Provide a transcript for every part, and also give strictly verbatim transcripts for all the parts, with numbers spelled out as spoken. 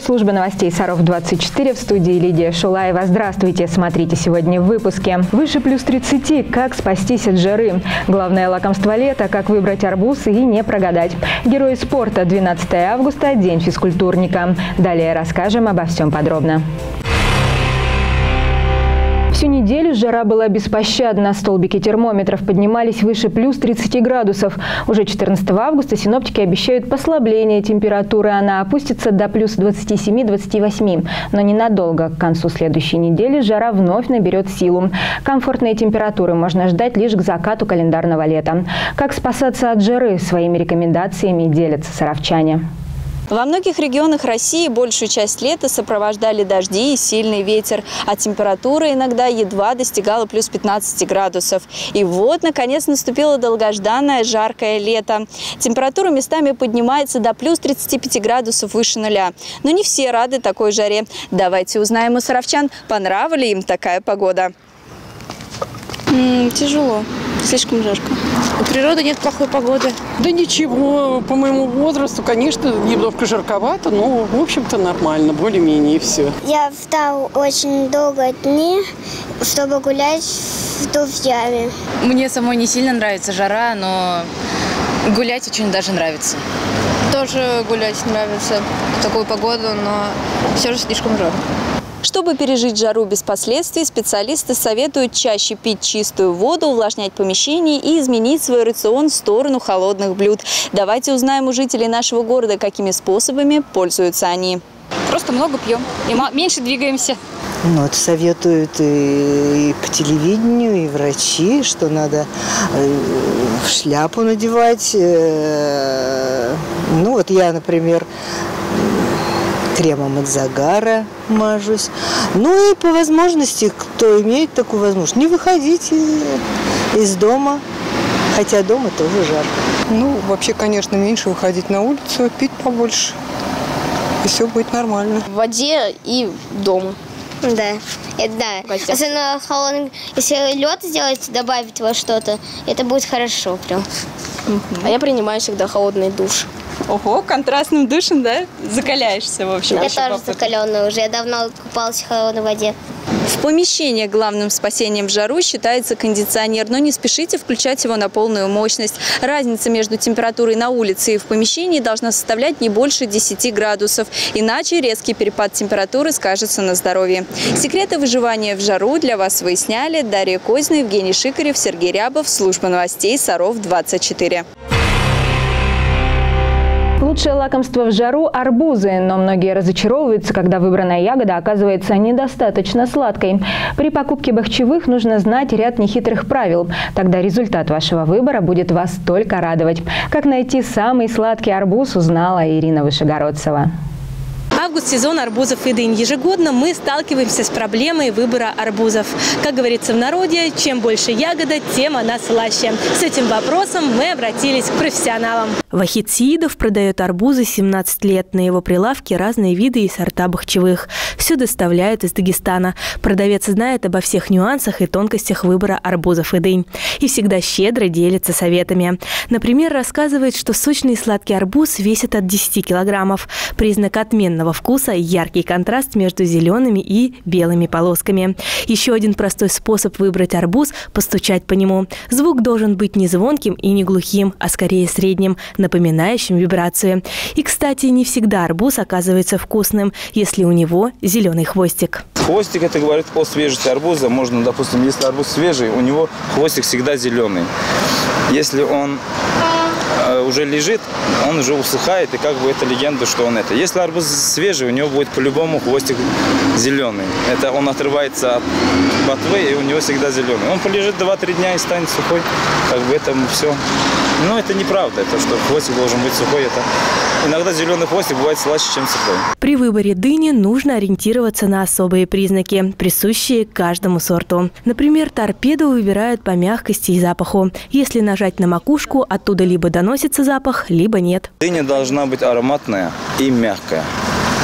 Служба новостей Саров двадцать четыре, в студии Лидия Шулаева. Здравствуйте, смотрите сегодня в выпуске. Выше плюс тридцати. Как спастись от жары? Главное лакомство лета. Как выбрать арбуз и не прогадать. Герои спорта. двенадцатое августа. День физкультурника. Далее расскажем обо всем подробно. Всю неделю жара была беспощадна. Столбики термометров поднимались выше плюс тридцати градусов. Уже четырнадцатого августа синоптики обещают послабление температуры. Она опустится до плюс двадцати семи — двадцати восьми. Но ненадолго. К концу следующей недели жара вновь наберет силу. Комфортные температуры можно ждать лишь к закату календарного лета. Как спасаться от жары? Своими рекомендациями делятся саровчане. Во многих регионах России большую часть лета сопровождали дожди и сильный ветер, а температура иногда едва достигала плюс пятнадцати градусов. И вот, наконец, наступило долгожданное жаркое лето. Температура местами поднимается до плюс тридцати пяти градусов выше нуля. Но не все рады такой жаре. Давайте узнаем у саровчан, понравилась ли им такая погода. М-м, тяжело. Слишком жарко. У природы нет плохой погоды. Да ничего, по моему возрасту, конечно, немножко жарковато, но, в общем-то, нормально, более-менее и все. Я встал очень долго дни, чтобы гулять с друзьями. Мне самой не сильно нравится жара, но гулять очень даже нравится. Тоже гулять нравится в такую погоду, но все же слишком жарко. Чтобы пережить жару без последствий, специалисты советуют чаще пить чистую воду, увлажнять помещение и изменить свой рацион в сторону холодных блюд. Давайте узнаем у жителей нашего города, какими способами пользуются они. Просто много пьем и меньше двигаемся. Ну, это советуют и, и по телевидению, и врачи, что надо э, шляпу надевать. Э, ну, вот я, например, кремом от загара мажусь. Ну и по возможности, кто имеет такую возможность, не выходить из дома, хотя дома тоже жарко. Ну, вообще, конечно, меньше выходить на улицу, пить побольше, и все будет нормально. В воде и дома. Да, это да. Особенно холодный, если лед сделать, добавить во что-то, это будет хорошо прям. Uh-huh. А я принимаю всегда холодный душ. Ого, контрастным душем, да? Закаляешься, в общем. Я тоже закаленная уже, я давно купалась в холодной воде. В помещении главным спасением в жару считается кондиционер, но не спешите включать его на полную мощность. Разница между температурой на улице и в помещении должна составлять не больше десяти градусов, иначе резкий перепад температуры скажется на здоровье. Секреты выживания в жару для вас выясняли Дарья Козина, Евгений Шикарев, Сергей Рябов, Служба новостей Саров двадцать четыре. Лучшее лакомство в жару – арбузы, но многие разочаровываются, когда выбранная ягода оказывается недостаточно сладкой. При покупке бахчевых нужно знать ряд нехитрых правил. Тогда результат вашего выбора будет вас только радовать. Как найти самый сладкий арбуз, узнала Ирина Вышегородцева. Август – сезон арбузов и дынь. Ежегодно мы сталкиваемся с проблемой выбора арбузов. Как говорится в народе, чем больше ягода, тем она слаще. С этим вопросом мы обратились к профессионалам. Вахид Сиидов продает арбузы семнадцать лет. На его прилавке разные виды и сорта бахчевых. Все доставляют из Дагестана. Продавец знает обо всех нюансах и тонкостях выбора арбузов и дынь. И всегда щедро делится советами. Например, рассказывает, что сочный и сладкий арбуз весит от десяти килограммов. Признак отменного вкуса – яркий контраст между зелеными и белыми полосками. Еще один простой способ выбрать арбуз – постучать по нему. Звук должен быть не звонким и не глухим, а скорее средним, напоминающим вибрацию. И, кстати, не всегда арбуз оказывается вкусным, если у него зеленый хвостик. Хвостик – это говорит о свежести арбуза. Можно, допустим, если арбуз свежий, у него хвостик всегда зеленый. Если он уже лежит, он уже усыхает, и как бы это легенда, что он это. Если арбуз свежий, у него будет по-любому хвостик зеленый. Это он отрывается от ботвы, и у него всегда зеленый. Он полежит два-три дня и станет сухой. Как бы это все. Но это неправда, это что хвостик должен быть сухой. Это иногда зеленый хвостик бывает слаще, чем сухой. При выборе дыни нужно ориентироваться на особые признаки, присущие каждому сорту. Например, торпеду выбирают по мягкости и запаху. Если нажать на макушку, оттуда либо доносится запах, либо нет. Дыня должна быть ароматная и мягкая.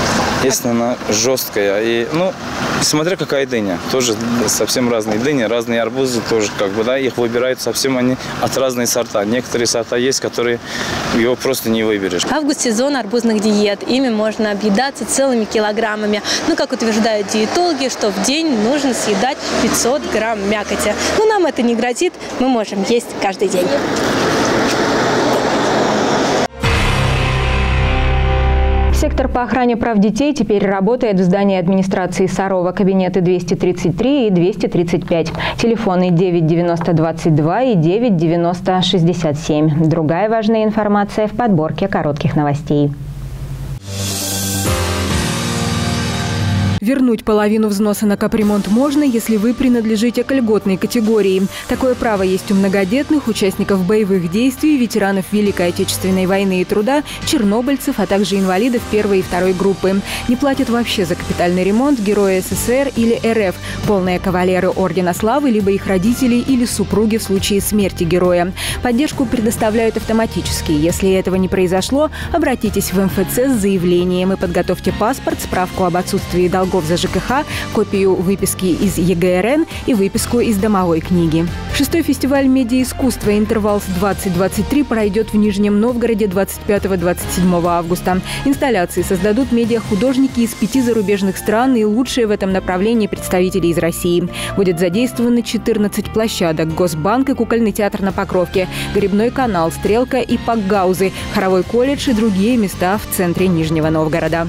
если она жесткая. И, ну, смотря какая дыня. Тоже совсем разные дыни, разные арбузы тоже, как бы, да, их выбирают совсем они от разных сорта. Некоторые сорта есть, которые его просто не выберешь. Август – сезон арбузных диет. Ими можно объедаться целыми килограммами. Ну, как утверждают диетологи, что в день нужно съедать пятьсот грамм мякоти. Но нам это не грозит, мы можем есть каждый день. Сектор по охране прав детей теперь работает в здании администрации Сарова. Кабинеты двести тридцать три и двести тридцать пять. Телефоны девять девяносто двадцать два и девять девяносто шестьдесят семь. Другая важная информация в подборке коротких новостей. Вернуть половину взноса на капремонт можно, если вы принадлежите к льготной категории. Такое право есть у многодетных, участников боевых действий, ветеранов Великой Отечественной войны и труда, чернобыльцев, а также инвалидов первой и второй группы. Не платят вообще за капитальный ремонт герои СССР или РФ, полные кавалеры Ордена Славы, либо их родители или супруги в случае смерти героя. Поддержку предоставляют автоматически. Если этого не произошло, обратитесь в эм эф цэ с заявлением и подготовьте паспорт, справку об отсутствии долгов за ЖКХ, копию выписки из е гэ эр эн и выписку из домовой книги. Шестой фестиваль медиаискусства «Интервал двадцать двадцать три» пройдет в Нижнем Новгороде двадцать пятого — двадцать седьмого августа. Инсталляции создадут медиахудожники из пяти зарубежных стран и лучшие в этом направлении представители из России. Будет задействовано четырнадцать площадок: Госбанк и кукольный театр на Покровке, Грибной канал, Стрелка и Пакгаузы, Хоровой колледж и другие места в центре Нижнего Новгорода.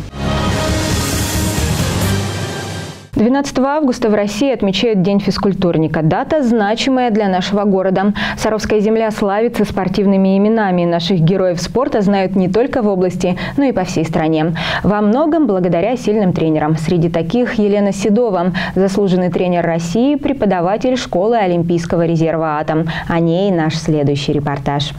двенадцатого августа в России отмечают День физкультурника. Дата значимая для нашего города. Саровская земля славится спортивными именами. Наших героев спорта знают не только в области, но и по всей стране. Во многом благодаря сильным тренерам. Среди таких Елена Седова, заслуженный тренер России, преподаватель школы Олимпийского резерва «Атом». О ней наш следующий репортаж.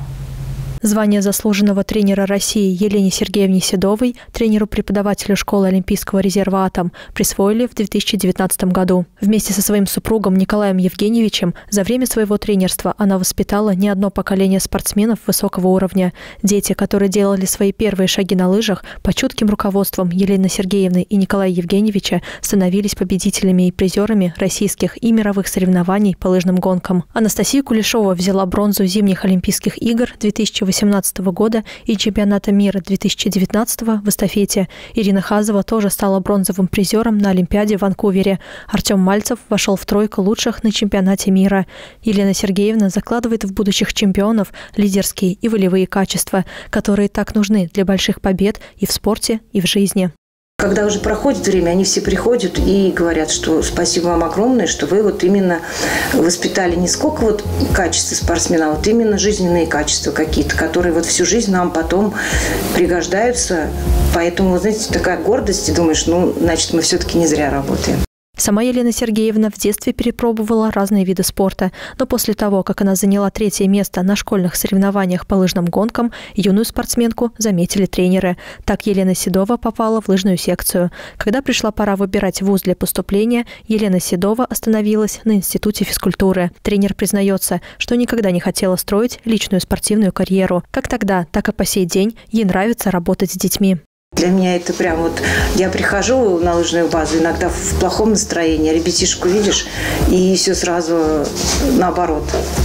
Звание заслуженного тренера России Елене Сергеевне Седовой, тренеру-преподавателю школы Олимпийского резерва «Атом», присвоили в две тысячи девятнадцатом году. Вместе со своим супругом Николаем Евгеньевичем за время своего тренерства она воспитала не одно поколение спортсменов высокого уровня. Дети, которые делали свои первые шаги на лыжах, под чутким руководством Елены Сергеевны и Николая Евгеньевича становились победителями и призерами российских и мировых соревнований по лыжным гонкам. Анастасия Кулешова взяла бронзу зимних Олимпийских игр две тысячи восемнадцатого года и чемпионата мира две тысячи девятнадцатого в эстафете. Ирина Хазова тоже стала бронзовым призером на Олимпиаде в Ванкувере. Артем Мальцев вошел в тройку лучших на чемпионате мира. Елена Сергеевна закладывает в будущих чемпионов лидерские и волевые качества, которые так нужны для больших побед и в спорте, и в жизни. Когда уже проходит время, они все приходят и говорят, что спасибо вам огромное, что вы вот именно воспитали не сколько вот качества спортсмена, а вот именно жизненные качества какие-то, которые вот всю жизнь нам потом пригождаются. Поэтому, знаете, такая гордость, и думаешь, ну, значит, мы все-таки не зря работаем. Сама Елена Сергеевна в детстве перепробовала разные виды спорта, но после того, как она заняла третье место на школьных соревнованиях по лыжным гонкам, юную спортсменку заметили тренеры. Так Елена Седова попала в лыжную секцию. Когда пришла пора выбирать вуз для поступления, Елена Седова остановилась на Институте физкультуры. Тренер признается, что никогда не хотела строить личную спортивную карьеру. Как тогда, так и по сей день ей нравится работать с детьми. Для меня это прям вот, я прихожу на лыжную базу иногда в плохом настроении, ребятишку видишь, и все сразу наоборот.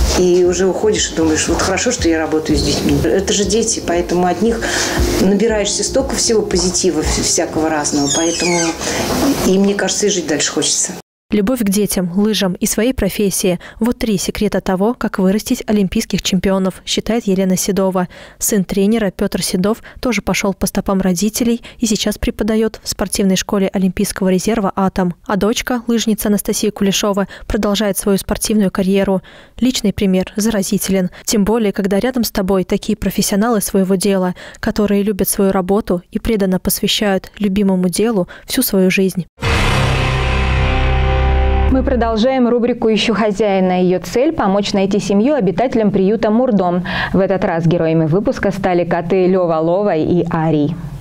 И уже уходишь и думаешь, вот хорошо, что я работаю с детьми. Это же дети, поэтому от них набираешься столько всего позитива, всякого разного, поэтому и мне кажется, и жить дальше хочется. Любовь к детям, лыжам и своей профессии – вот три секрета того, как вырастить олимпийских чемпионов, считает Елена Седова. Сын тренера Петр Седов тоже пошел по стопам родителей и сейчас преподает в спортивной школе Олимпийского резерва «Атом». А дочка, лыжница Анастасия Кулешова, продолжает свою спортивную карьеру. Личный пример заразителен. Тем более, когда рядом с тобой такие профессионалы своего дела, которые любят свою работу и преданно посвящают любимому делу всю свою жизнь. Мы продолжаем рубрику «Ищу хозяина». Ее цель – помочь найти семью обитателям приюта «Мурдом». В этот раз героями выпуска стали коты Лёва Лова и Арий.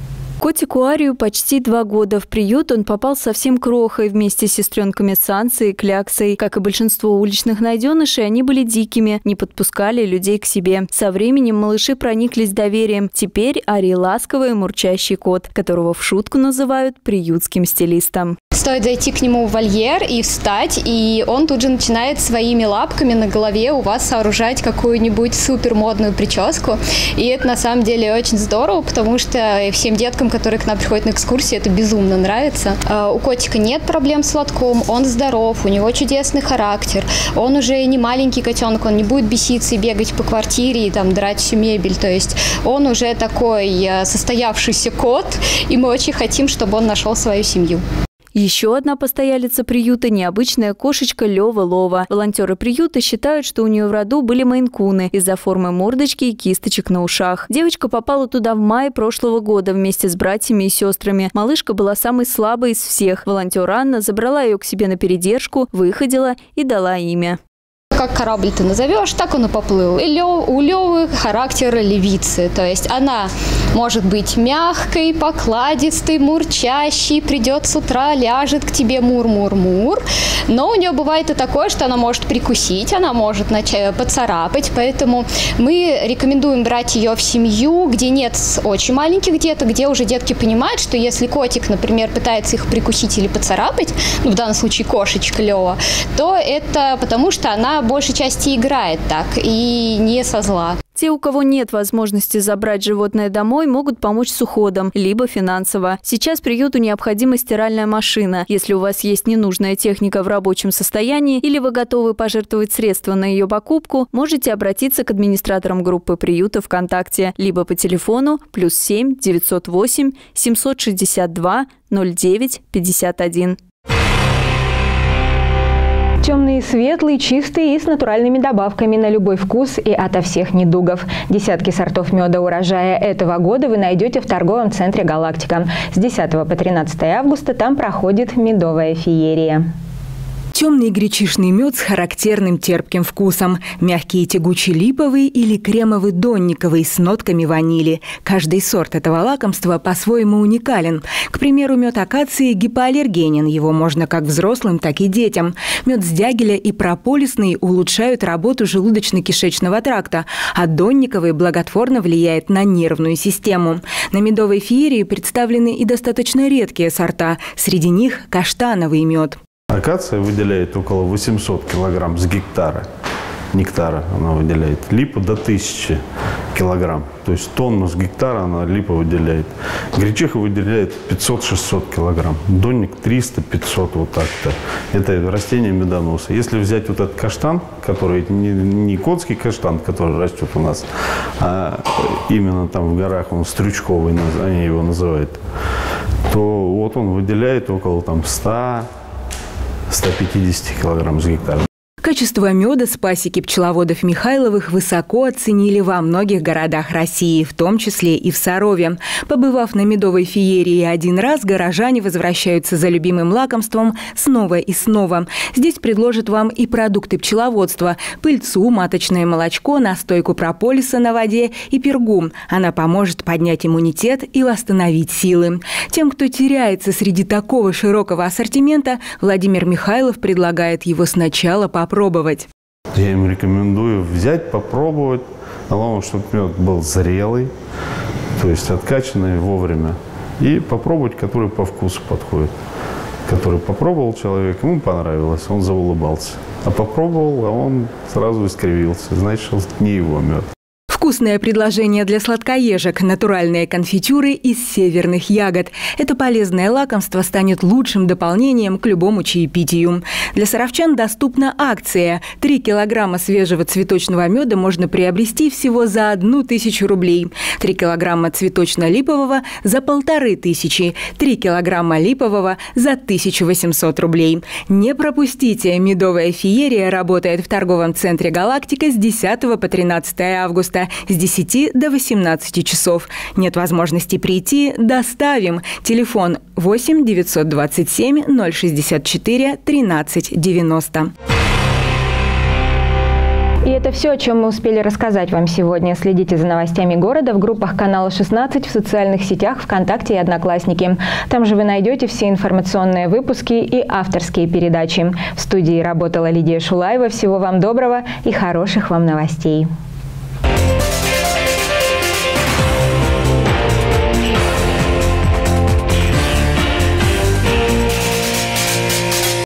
Котику Арию почти два года. В приют он попал совсем крохой вместе с сестренками Сансой и Кляксой. Как и большинство уличных найденышей, они были дикими, не подпускали людей к себе. Со временем малыши прониклись доверием. Теперь Арий ласковый мурчащий кот, которого в шутку называют приютским стилистом. Стоит зайти к нему в вольер и встать, и он тут же начинает своими лапками на голове у вас сооружать какую-нибудь супермодную прическу. И это на самом деле очень здорово, потому что всем деткам, которые к нам приходят на экскурсии, это безумно нравится. У котика нет проблем с лотком, он здоров, у него чудесный характер. Он уже не маленький котенок, он не будет беситься и бегать по квартире и там драть всю мебель. То есть он уже такой состоявшийся кот, и мы очень хотим, чтобы он нашел свою семью. Еще одна постоялица приюта – необычная кошечка Лёва Лова. Волонтеры приюта считают, что у нее в роду были мейн-куны из-за формы мордочки и кисточек на ушах. Девочка попала туда в мае прошлого года вместе с братьями и сестрами. Малышка была самой слабой из всех. Волонтер Анна забрала ее к себе на передержку, выходила и дала имя. Как корабль ты назовешь, так он и поплыл. И Лё, у Лёвы характер львицы. То есть она может быть мягкой, покладистой, мурчащей, придет с утра, ляжет к тебе мур-мур-мур. Но у нее бывает и такое, что она может прикусить, она может начать поцарапать. Поэтому мы рекомендуем брать ее в семью, где нет очень маленьких деток, где уже детки понимают, что если котик, например, пытается их прикусить или поцарапать, ну, в данном случае кошечка Лёва, то это потому, что она в большей части играет так и не со зла. Те, у кого нет возможности забрать животное домой, могут помочь с уходом, либо финансово. Сейчас приюту необходима стиральная машина. Если у вас есть ненужная техника в рабочем состоянии или вы готовы пожертвовать средства на ее покупку, можете обратиться к администраторам группы приюта ВКонтакте, либо по телефону плюс семь девятьсот восемь семьсот шестьдесят два ноль девять пятьдесят один. Темные, светлые, чистые и с натуральными добавками на любой вкус и ото всех недугов. Десятки сортов меда урожая этого года вы найдете в торговом центре «Галактика». С десятого по тринадцатое августа там проходит медовая феерия. Темный гречишный мед с характерным терпким вкусом. Мягкий и тягучий липовый или кремовый донниковый с нотками ванили. Каждый сорт этого лакомства по-своему уникален. К примеру, мед акации гипоаллергенен. Его можно как взрослым, так и детям. Мед с дягеля и прополисный улучшают работу желудочно-кишечного тракта, а донниковый благотворно влияет на нервную систему. На медовой феерии представлены и достаточно редкие сорта. Среди них каштановый мед. Акация выделяет около восьмисот килограмм с гектара нектара, она выделяет. Липа до тысячи килограмм, то есть тонну с гектара она липа выделяет. Гречиха выделяет пятьсот-шестьсот килограмм, донник триста-пятьсот, вот так-то. Это растение медоноса. Если взять вот этот каштан, который не, не котский каштан, который растет у нас, а именно там в горах, он стрючковый, они его называют, то вот он выделяет около там ста ста пятидесяти килограмм с гектара. Качество меда с пасеки пчеловодов Михайловых высоко оценили во многих городах России, в том числе и в Сарове. Побывав на медовой феерии один раз, горожане возвращаются за любимым лакомством снова и снова. Здесь предложат вам и продукты пчеловодства – пыльцу, маточное молочко, настойку прополиса на воде и пергу. Она поможет поднять иммунитет и восстановить силы. Тем, кто теряется среди такого широкого ассортимента, Владимир Михайлов предлагает его сначала попробовать. Пробовать. Я им рекомендую взять, попробовать. Главное, чтобы мед был зрелый, то есть откачанный вовремя. И попробовать, который по вкусу подходит. Который попробовал человек, ему понравилось, он заулыбался. А попробовал, а он сразу искривился. Значит, это не его мед. Вкусное предложение для сладкоежек – натуральные конфитюры из северных ягод. Это полезное лакомство станет лучшим дополнением к любому чаепитию. Для саровчан доступна акция. Три килограмма свежего цветочного меда можно приобрести всего за одну тысячу рублей. Три килограмма цветочно-липового за полторы тысячи. Три килограмма липового за тысячу восемьсот рублей. Не пропустите! Медовая феерия работает в торговом центре «Галактика» с десятого по тринадцатое августа. С десяти до восемнадцати часов. Нет возможности прийти? Доставим. Телефон восемь девятьсот двадцать семь ноль шестьдесят четыре тринадцать девяносто. И это все, о чем мы успели рассказать вам сегодня. Следите за новостями города в группах канала шестнадцать, в социальных сетях ВКонтакте и Одноклассники. Там же вы найдете все информационные выпуски и авторские передачи. В студии работала Лидия Шулаева. Всего вам доброго и хороших вам новостей.